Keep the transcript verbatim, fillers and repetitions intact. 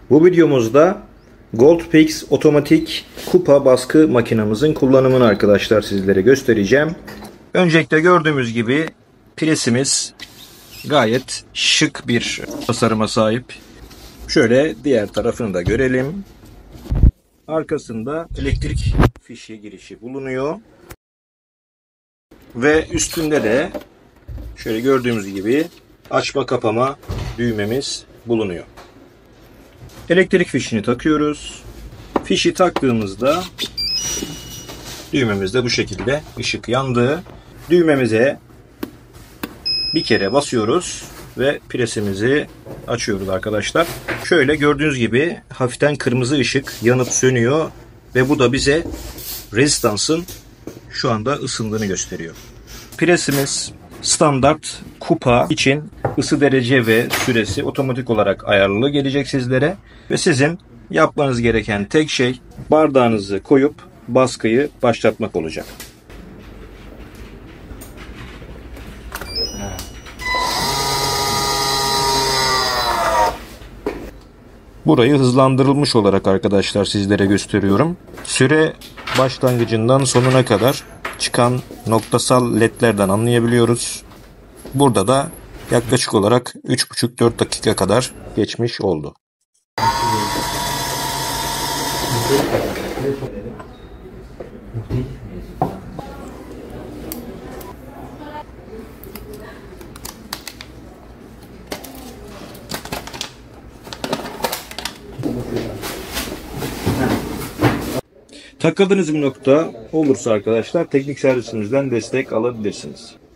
Bu videomuzda Goldpix otomatik kupa baskı makinamızın kullanımını arkadaşlar sizlere göstereceğim. Öncelikle gördüğümüz gibi presimiz gayet şık bir tasarıma sahip. Şöyle diğer tarafını da görelim. Arkasında elektrik fişi girişi bulunuyor. Ve üstünde de şöyle gördüğümüz gibi açma kapama düğmemiz bulunuyor. Elektrik fişini takıyoruz. Fişi taktığımızda düğmemizde bu şekilde ışık yandı. Düğmemize bir kere basıyoruz ve presimizi açıyoruz arkadaşlar. Şöyle gördüğünüz gibi hafiften kırmızı ışık yanıp sönüyor ve bu da bize rezistansın şu anda ısındığını gösteriyor. Presimiz standart kupa için ısı derece ve süresi otomatik olarak ayarlı gelecek sizlere ve sizin yapmanız gereken tek şey bardağınızı koyup baskıyı başlatmak olacak. Burayı hızlandırılmış olarak arkadaşlar sizlere gösteriyorum. Süre başlangıcından sonuna kadar çıkan noktasal ledlerden anlayabiliyoruz. Burada da yaklaşık olarak üç buçuk dört dakika kadar geçmiş oldu. Takıldığınız bir nokta olursa arkadaşlar teknik servisimizden destek alabilirsiniz.